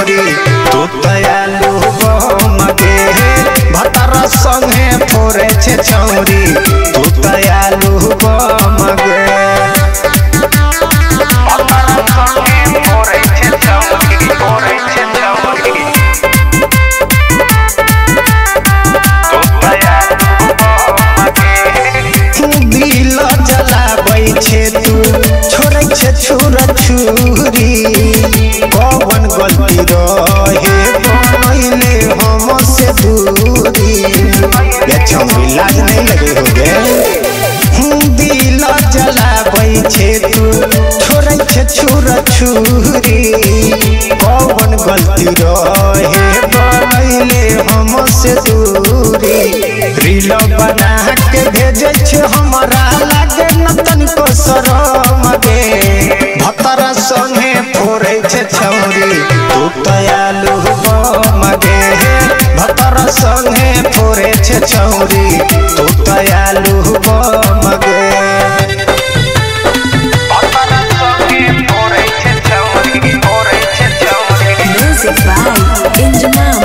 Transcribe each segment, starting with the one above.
छौरी तू तयालु मगे भतर संगे फोरे छे छौरी तू तयालु मगे छुरा छुरी कौन गलती रहे बनैले हम से दूरी ये छौरी लाज नहीं लगे हो गे दिल जलाबै छे तू छोड़ै छे छुरा छुरी कौन गलती रहे बनैले हम से दूरी रील बना के भेजे छे हमरा लागे न तनिको शरम गे भतर संगे फोरे छे छौरी तू तयालु मगे भतर संगे फोरे छे छौरी तू तयालु मगे Music by Injamam.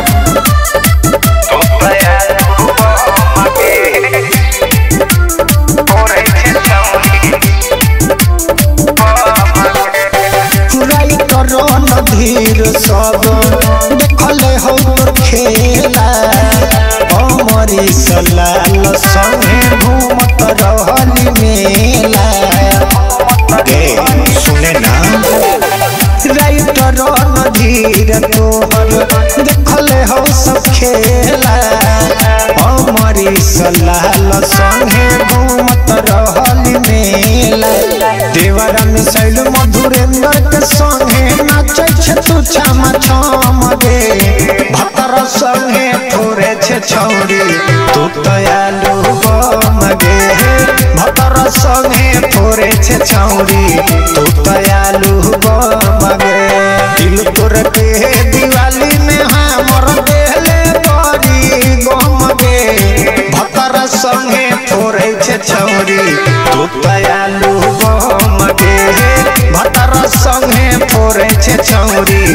धीर सब देखले हो तोर खेला अमरी सलाल संगे घूमत रहली मेला गे सुने ना राइटर धीर तोहर देखले हो सब खेला अमरी सलाल संगे घूमत रहली मेला देवरा मिसाइल मधुरेंद्र के संगे नाचे छे तू छम छम गे भतर संगे फोरे छे छौरी तू तयालु मगे भतर संगे फोरे छे छौरी तू तयालु मगे दिल तोर के दिवाली में हमर देहले बड़ी गम गे भतर संगे फोरे छे छौरी तू तयालु मगे भतर संगे फोरे छे छौरी